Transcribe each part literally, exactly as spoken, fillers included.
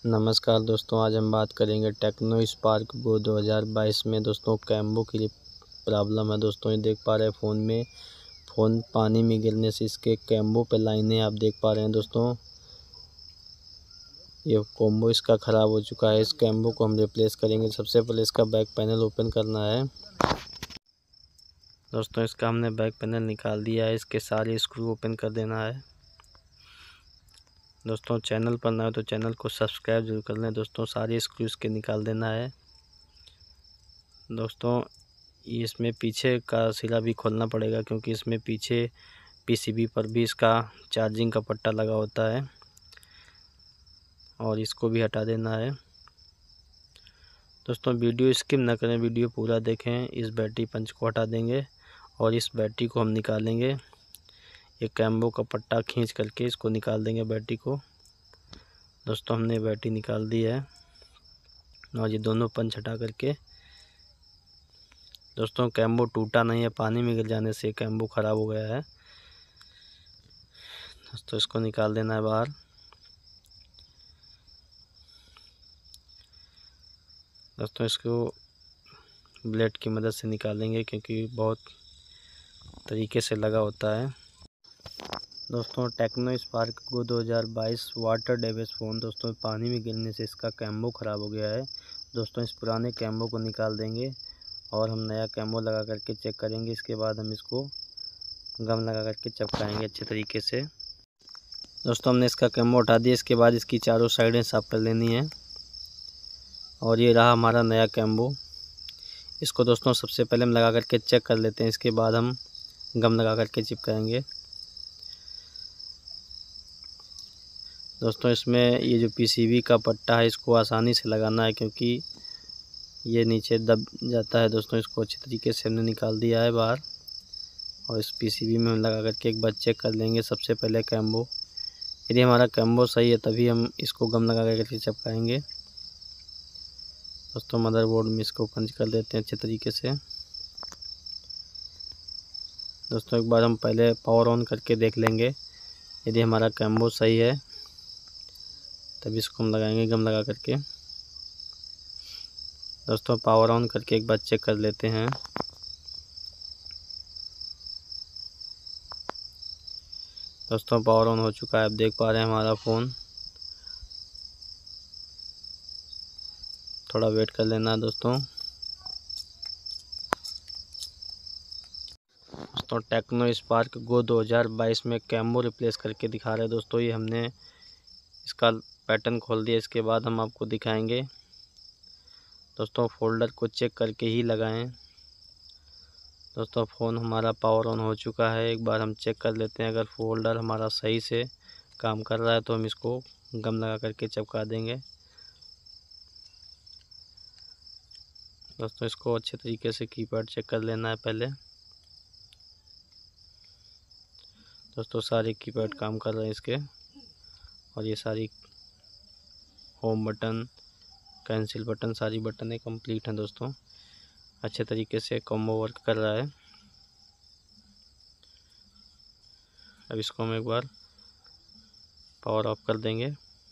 नमस्कार दोस्तों, आज हम बात करेंगे टेक्नो स्पार्क गो दो हज़ार बाईस में दोस्तों कैम्बो की लिए प्रॉब्लम है। दोस्तों ये देख पा रहे हैं फ़ोन में फ़ोन पानी में गिरने से इसके कैम्बो पे लाइनें आप देख पा रहे हैं। दोस्तों ये कॉम्बो इसका ख़राब हो चुका है। इस कैम्बो को हम रिप्लेस करेंगे। सबसे पहले इसका बैक पैनल ओपन करना है। दोस्तों इसका हमने बैक पैनल निकाल दिया है। इसके सारे स्क्रू ओपन कर देना है। दोस्तों चैनल पर नए हो तो चैनल को सब्सक्राइब जरूर कर लें। दोस्तों सारे स्क्रूज के निकाल देना है। दोस्तों इसमें पीछे का सिरा भी खोलना पड़ेगा, क्योंकि इसमें पीछे पीसीबी पर भी इसका चार्जिंग का पट्टा लगा होता है, और इसको भी हटा देना है। दोस्तों वीडियो स्किप ना करें, वीडियो पूरा देखें। इस बैटरी पंच को हटा देंगे और इस बैटरी को हम निकालेंगे। ये कैम्बो का पट्टा खींच करके इसको निकाल देंगे बैटरी को। दोस्तों हमने बैटरी निकाल दी है और ये दोनों पंच हटा करके, दोस्तों कैम्बो टूटा नहीं है, पानी में गिर जाने से कैम्बो ख़राब हो गया है। दोस्तों इसको निकाल देना है बाहर। दोस्तों इसको ब्लेड की मदद से निकालेंगे, क्योंकि बहुत तरीके से लगा होता है। दोस्तों टेक्नो स्पार्क गो दो हज़ार बाईस वाटर डैमेज फ़ोन दोस्तों पानी में गिरने से इसका कैम्बो ख़राब हो गया है। दोस्तों इस पुराने कैम्बो को निकाल देंगे और हम नया कैम्बो लगा करके चेक करेंगे। इसके बाद हम इसको गम लगा करके चिपकाएंगे अच्छे तरीके से। दोस्तों हमने इसका कैम्बो हटा दिया। इसके बाद इसकी चारों साइडें साफ़ कर लेनी है। और ये रहा हमारा नया कैम्बो। इसको दोस्तों सबसे पहले हम लगा करके चेक कर लेते हैं। इसके बाद हम गम लगा करके चिपकाएंगे। दोस्तों इसमें ये जो पीसीबी का पट्टा है इसको आसानी से लगाना है, क्योंकि ये नीचे दब जाता है। दोस्तों इसको अच्छी तरीके से हमने निकाल दिया है बाहर, और इस पीसीबी में हम लगा करके एक बार चेक कर लेंगे सबसे पहले कैम्बो। यदि हमारा कैम्बो सही है तभी हम इसको गम लगा करके चिपकाएंगे। दोस्तों मदरबोर्ड में इसको पंच कर देते हैं अच्छे तरीके से। दोस्तों एक बार हम पहले पावर ऑन करके देख लेंगे। यदि हमारा कैम्बो सही है तभी इसको हम लगाएंगे गम लगा करके। दोस्तों पावर ऑन करके एक बार चेक कर लेते हैं। दोस्तों पावर ऑन हो चुका है, आप देख पा रहे हैं हमारा फ़ोन। थोड़ा वेट कर लेना है दोस्तों। दोस्तों टेक्नो स्पार्क गो दो हज़ार बाईस में कैम्बो रिप्लेस करके दिखा रहे हैं। दोस्तों ये हमने इसका पैटर्न खोल दिया। इसके बाद हम आपको दिखाएंगे। दोस्तों फोल्डर को चेक करके ही लगाएं। दोस्तों फ़ोन हमारा पावर ऑन हो चुका है। एक बार हम चेक कर लेते हैं। अगर फोल्डर हमारा सही से काम कर रहा है तो हम इसको गम लगा करके चिपका देंगे। दोस्तों इसको अच्छे तरीके से कीपैड चेक कर लेना है पहले। दोस्तों सारे कीपैड काम कर रहे हैं इसके, और ये सारी होम बटन, कैंसिल बटन, सारी बटनें कंप्लीट हैं। दोस्तों अच्छे तरीके से कॉम्बो वर्क कर रहा है। अब इसको हम एक बार पावर ऑफ कर देंगे।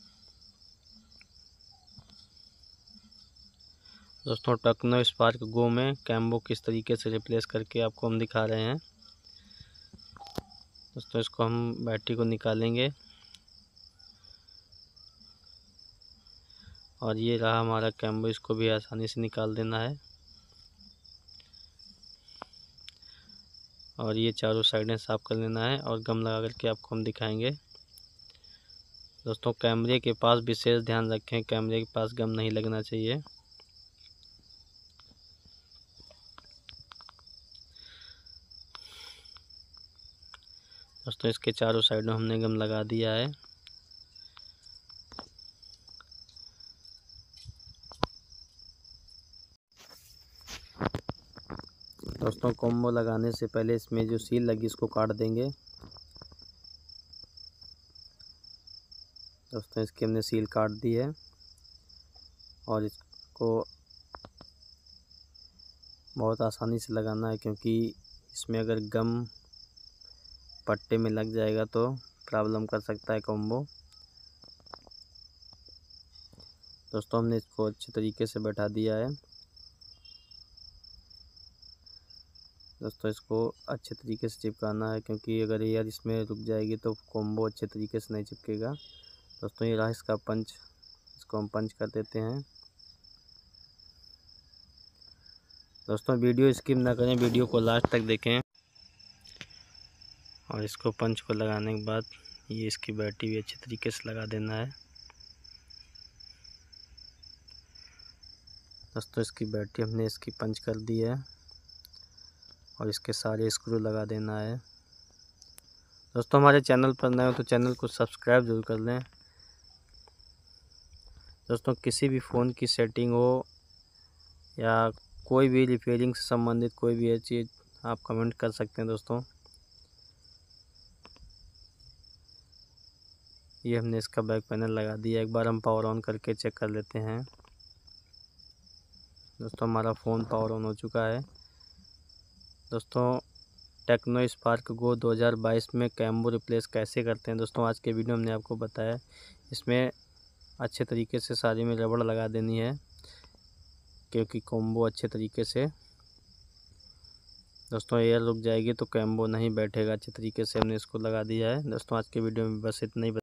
दोस्तों टेक्नो स्पार्क गो में कैम्बो किस तरीके से रिप्लेस करके आपको हम दिखा रहे हैं। दोस्तों इसको हम बैटरी को निकालेंगे, और ये रहा हमारा कैम्बो। इसको भी आसानी से निकाल देना है, और ये चारों साइडें साफ़ कर लेना है, और गम लगा करके आपको हम दिखाएंगे। दोस्तों कैमरे के पास विशेष ध्यान रखें, कैमरे के पास गम नहीं लगना चाहिए। दोस्तों इसके चारों साइडों हमने गम लगा दिया है। दोस्तों कॉम्बो लगाने से पहले इसमें जो सील लगी इसको काट देंगे। दोस्तों इसकी हमने सील काट दी है, और इसको बहुत आसानी से लगाना है, क्योंकि इसमें अगर गम पट्टे में लग जाएगा तो प्रॉब्लम कर सकता है कॉम्बो। दोस्तों हमने इसको अच्छे तरीके से बैठा दिया है। दोस्तों इसको अच्छे तरीके से चिपकाना है, क्योंकि अगर एयर इसमें रुक जाएगी तो कॉम्बो अच्छे तरीके से नहीं चिपकेगा। दोस्तों ये रहा इसका पंच, इसको हम पंच कर देते हैं। दोस्तों वीडियो स्किप ना करें, वीडियो को लास्ट तक देखें। और इसको पंच को लगाने के बाद ये इसकी बैटरी भी अच्छे तरीके से लगा देना है। दोस्तों इसकी बैटरी हमने इसकी पंच कर दी है और इसके सारे स्क्रू लगा देना है। दोस्तों हमारे चैनल पर नए हो तो चैनल को सब्सक्राइब जरूर कर लें। दोस्तों किसी भी फ़ोन की सेटिंग हो या कोई भी रिपेयरिंग से संबंधित कोई भी चीज़ आप कमेंट कर सकते हैं। दोस्तों ये हमने इसका बैक पैनल लगा दिया, एक बार हम पावर ऑन करके चेक कर लेते हैं। दोस्तों हमारा फ़ोन पावर ऑन हो चुका है। दोस्तों टेक्नो स्पार्क गो दो हज़ार बाईस में कैम्बो रिप्लेस कैसे करते हैं, दोस्तों आज के वीडियो में हमने आपको बताया। इसमें अच्छे तरीके से सारी में रबड़ लगा देनी है, क्योंकि कॉम्बो अच्छे तरीके से दोस्तों एयर रुक जाएगी तो कैम्बो नहीं बैठेगा। अच्छे तरीके से हमने इसको लगा दिया है। दोस्तों आज के वीडियो में बस इतना ही।